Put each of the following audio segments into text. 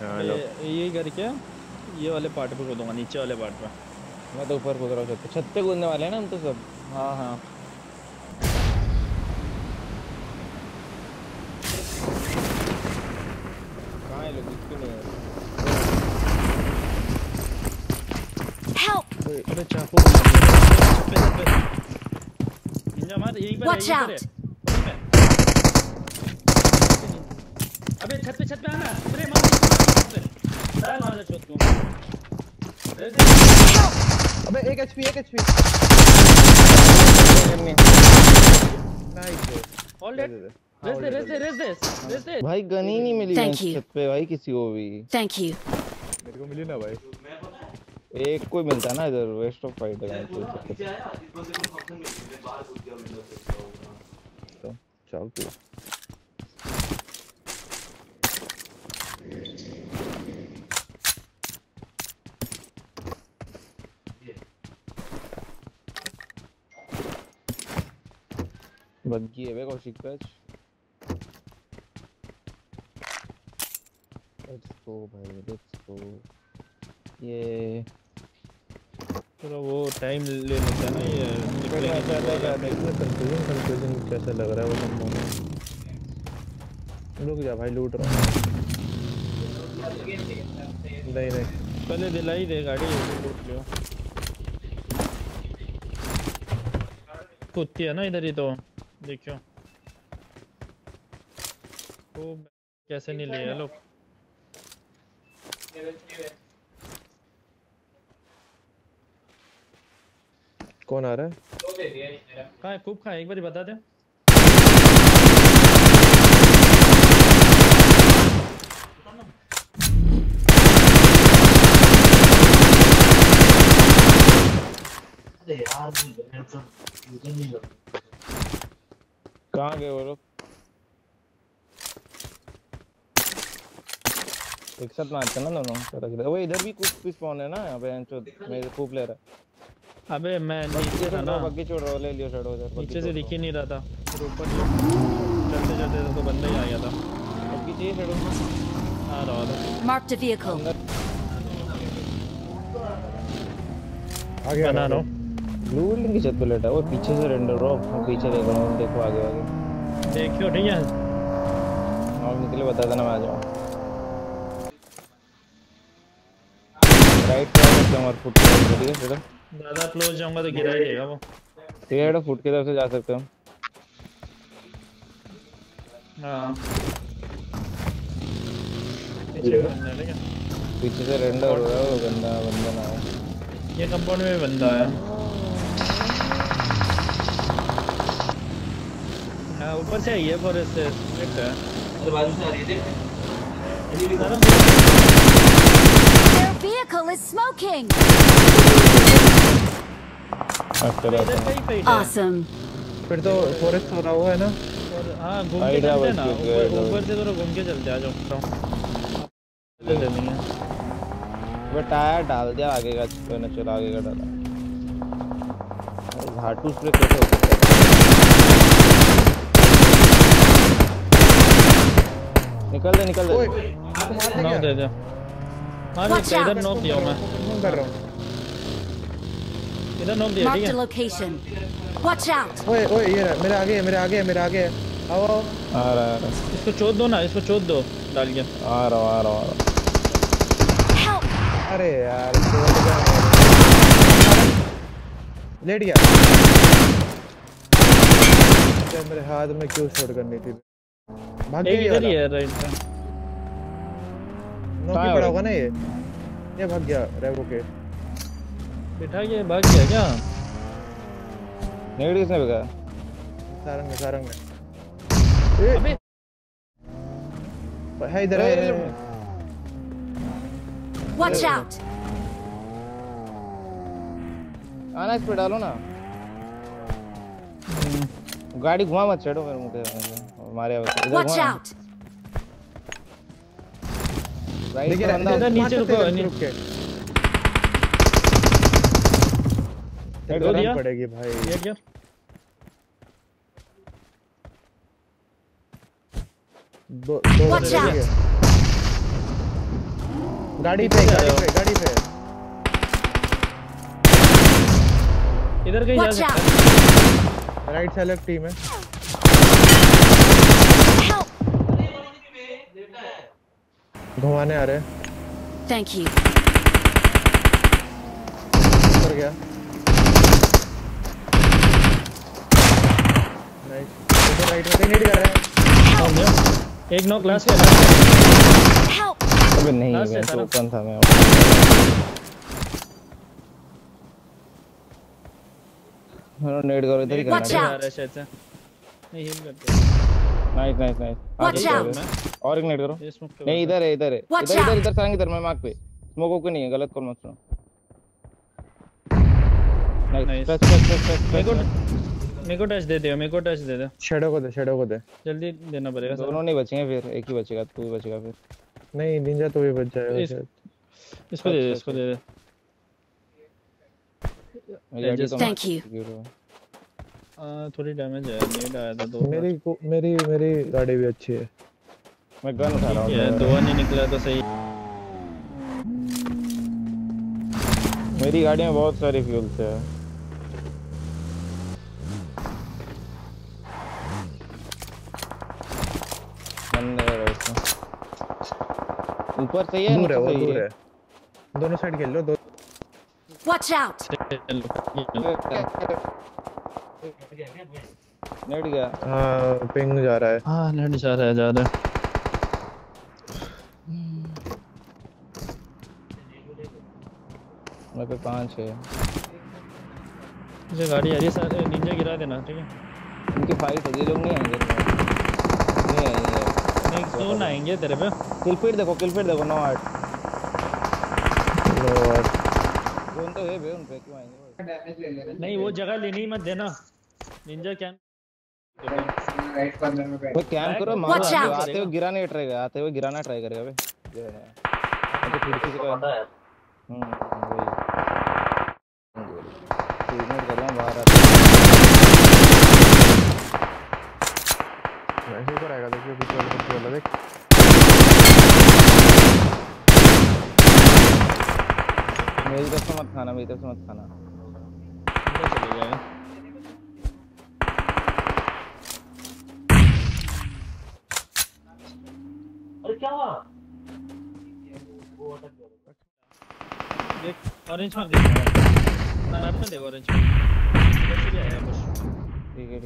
ये करके ये वाले पार्ट पे कूदूंगा, नीचे वाले पार्ट पे। मैं तो ऊपर कूद रहा हूँ, छत पे कूदने वाले हैं ना हम तो सब। हाँ हाँ कहाँ है लोग, दिखते नहीं है। अबे चाकू छत पे निंजा मार, यहीं पर है, Watch यहीं पर है, out! वहीं पे। अबे छत पे आना, अरे मार मार शॉट को। अबे एक एचपी नाइस। All dead. रेस दे। भाई गन ही नहीं मिली Thank you. छत पे भाई किसी को भी। Thank you. मेरे को मिली ना भाई, एक कोई मिलता ना इधर, वेस्ट ऑफ फाइट है तो चल तू। बग्गी है कौशिक पैच। लेट्स गो भाई, लेट्स गो। ये थोड़ा वो टाइम ले लेता है ना ये कंफ्यूजन कैसा लग रहा है वो सब। रुक जा भाई, लूट रहा हूँ। नहीं पहले दिलाई दे गाड़ी, लूट लियो। कुत्ती है ना इधर ही तो देखियो। तो कैसे नहीं लिए लोग। कौन आ रहा है? कहाँ है खूब, कहाँ है एक बार बता दे। कहाँ गए वो लोग? एक साथ मारते ना दोनों। वो इधर भी कुछ स्पॉन है ना यहाँ पे, मेरे खूब ले रहा है। अबे मैं नीचे था ना, बग्गी छोड़ रहा हूँ, ले लियो शैडो उधर। नीचे से दिख ही नहीं रहा था, फिर ऊपर चलते चलते तो बंदा ही आ गया था। बग्गी चाहिए शैडो। आ रहा था। Marked a vehicle. आगे बना रहा हूँ। ब्लू बिल्डिंग की छत पे लेटा है वो, पीछे से रेंडर रहा हूँ, पीछे देख रहा हूँ, देखो आगे देखियो ठीक है। और निकले बता देना, मैं आ जाऊँ। राइट पे आ सकते हैं और फुट की, ठीक है सीधा। ज़्यादा क्लोज जाऊंगा तो गिरा ही देगा वो। ठीक है, फुट की तरफ से जा सकते हैं। हाँ पीछे से रेंडर हो रहा है वो, बंदा ना हो। ये कंपाउंड में बंदा है। हाँ ऊपर से आई है, फॉरेस्ट से स्ट्रिक्ट है। Their vehicle is smoking. Awesome. फिर तो फॉरेस्ट हो रहा हुआ है ना। और हाँ घूम के चलते हैं ना, ऊपर से थोड़ा घूम के चलते आ जाओ। वो टायर डाल दिया आगे का, चला आगे का डाला। घाटू स्प्रे कैसे हो सकता है? निकल दे नॉक दे दे। मार इधर नॉक दिया मैं कर रहा हूँ। इधर नॉक दिया, ठीक Marked a है। location. Watch out. ओए ये मेरे आगे आओ। आ रहा इसको चोद दो ना, इसको चोद दो डाल के। आ रहा। Help. अरे यार लेट गया। मेरे हाथ में क्यों शॉट करनी थी? भाग गया इधर ही है राइट पे। नौकी पड़ा होगा ना ये भाग गया रेवो के। बिठा के भाग गया क्या? नेगेटिव किसने भगा? सारंग ने। अबे है इधर है। Watch out. आना इस पे डालो ना। गाड़ी घुमा मत, चढ़ो फिर मुझे मारे इधर। Watch out. राइट पे बंदा इधर नीचे रुक के हेड दिया पड़ेगी भाई। ये क्या? दो Watch out. गाड़ी पे इधर कहीं जा Watch सकता out! है। राइट से अलग टीम है। Help! घुमाने आ रहे हैं। Thank you. ऊपर गया। नाइस। इधर राइट में कहीं नीड कर रहा है। एक नॉक लास्ट है। Help! अबे नहीं लास्ट है मैं सारा। तो ओपन था मैं। नेट करो इधर ही Watch करना। out. आ रहा है शायद से। नहीं हिल करते। Nice Watch out. और एक नेट करो। ये स्मोक पे नहीं इधर है Watch इधर out. इधर सारंग इधर मैं मार्क पे स्मोक को नहीं है गलत कॉल मत सुनो। Nice. नाइस मेरे को टच दे दो। शैडो को दे। जल्दी देना पड़ेगा सर। दोनों नहीं बचेंगे फिर एक ही बचेगा तू ही बचेगा फिर। नहीं निंजा तो भी बच जाएगा शायद। इसको दे दे। मेरी तो Thank you. थोड़ी डैमेज है। नीड आया था दो। मेरी गाड़ी भी अच्छी है। मैं गन उठा रहा ये हूँ। दो नहीं निकला तो सही। मेरी गाड़ी में बहुत सारी फ्यूल्स है। बंदे हैं वैसे। ऊपर सही है दूर है नीचे वो सही दूर है। दोनों साइड खेल लो दो। Watch out! नेट गया। हाँ पिंग जा रहा है। हाँ नेट जा रहा है ज़्यादा। मेरे पे 5 है। मुझे गाड़ी आ रही है सर। निंजा गिरा देना ठीक है। इनकी फाइट होगी लोग नहीं आएंगे। नहीं आएंगे। नहीं जोन आएंगे तेरे पे। किल फीड देखो 9-8। जोन तो है बे उन पे क्यों आएंगे वो? नहीं वो जगह लेनी ही मत देना। निंजा कैंप वो कैंप करो मारो। Watch out. आते हुए गिराना ट्राई करेगा बे। तो खिड़की से कोई वही टीममेट कर रहा हूं बाहर आते। वैसे ही आएगा देखिए पीछे वाला देख। मेरी तरफ से मत खाना। निंजा चले जाएगा। देख ऑरेंज में देख। मैप में देख ऑरेंज में। इधर से भी आएगा कुछ। ठीक है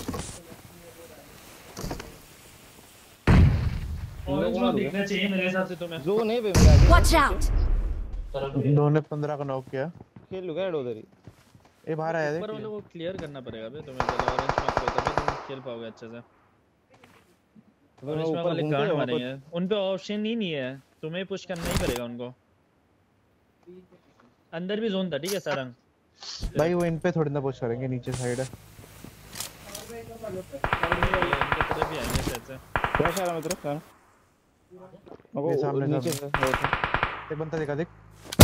ऑरेंज में देखना चाहिए मेरे हिसाब से तुम्हें। जोन है बे मेरा आगे। Watch out! उन्होंने 15 का नॉक किया। खेल लूंगा उधर ही। ये बाहर आया ऊपर देख। वालों को क्लियर करना पड़ेगा बे तुम्हें। पहले ऑरेंज में आपको तभी तुम खेल पाओगे अच्छे से। ऑरेंज में वाले गांड मारेंगे। उन पे ऑप्शन ही नहीं है। तुम्हें पुश करना ही पड़ेगा उनको। अंदर भी जोन था ठीक है सारंग। भाई वो इन पे थोड़ी ना पुश करेंगे नीचे साइड है। इनके तरफ भी आएंगे शायद से। क्या खा रहा मैं तरफ क्या ये सामने नीचे से एक बंदा देखा देख।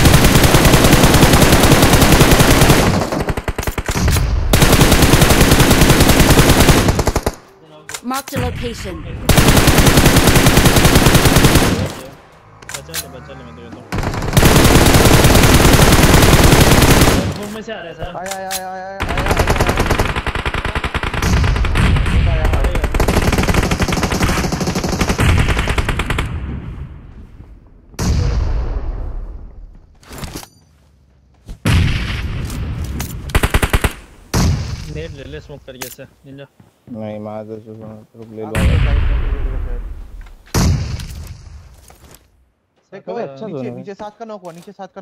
Marked a location. बचा ले मैं तो ये तो। रूम में से आ रहा है सर। आया नेट ले स्मोक करके से निंजा। नहीं मार दे तो रुक ले लो। देखो अच्छा नीचे दोनों। नीचे 7 का नॉक हुआ।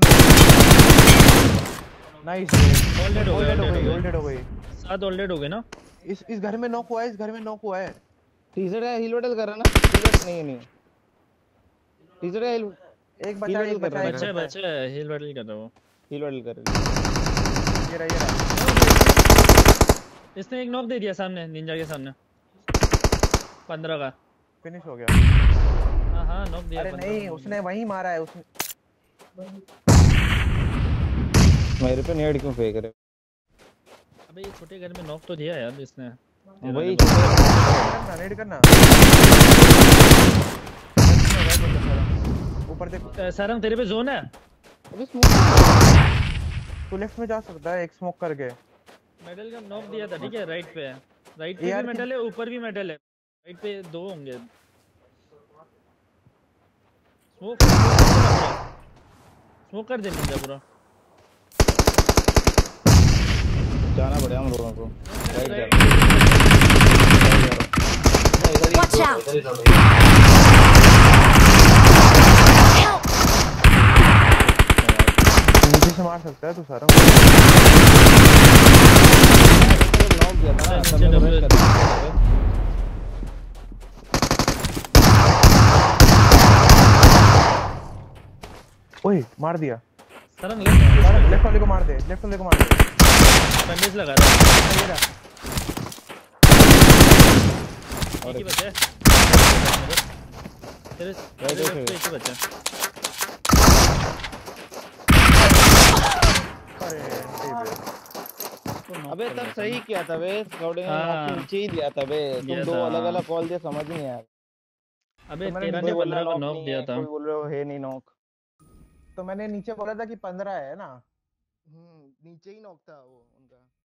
नाइस। ऑलरेडी हो गए। ऑलरेडी हो गई। 7 ऑलरेडी हो गए ना। इस घर में नॉक हुआ है। टीजर का हील बटल कर रहा ना। टीजर नहीं टीजर का हील एक बचा बच्चा हील बैटल कर रहा है वो। हील बटल कर रहा ये रहा इसने एक नॉक दे दिया सामने निंजा के सामने। 15 का फिनिश हो गया। हाँ नॉक दिया। अरे नहीं उसने वहीं मारा है उसने। मेरे पे नेड क्यों फेंक रहे? अबे ये छोटे घर में नॉक तो दिया यार इसने। वही नेड करना ऊपर देख सारंग तेरे पे जोन है। अबे स्मोक तू लेफ्ट में जा सकता है एक स्मोक करके। मेडल का नॉक दिया था, ठीक है, राइट पे है, राइट पे भी यार मेडल है, ऊपर भी मेडल है, राइट पे 2 होंगे। स्मोक कर दे निंजा पूरा। जाना पड़ेगा हम लोगों को। राइट जा Watch out! Help! नीचे से मार सकता है तू सारा। नॉक दिया था ना, सब लोग रश कर रहे थे। ओए मार दिया। सारंग लेफ्ट लेफ्ट वाले को मार दे, लेफ्ट वाले को मार दे। बैंडेज लगा रहा ये रहा। एक ही बचा है तेरे लेफ्ट पे, एक ही बचा है। अरे ठीक है। अबे तब सही किया था बे, स्काउटिंग ने हाँ। नॉक नीचे ही दिया था बे। तुम दिया दो था। अलग-अलग कॉल दिए, समझ नहीं आया। अबे तो मैंने 13 कोई ने बोल रहा 15 को नॉक नॉक नहीं दिया है, था। कोई बोल रहा है नहीं नॉक। तो मैंने नीचे बोला था कि 15 है ना। नीचे ही नॉक था वो उनका।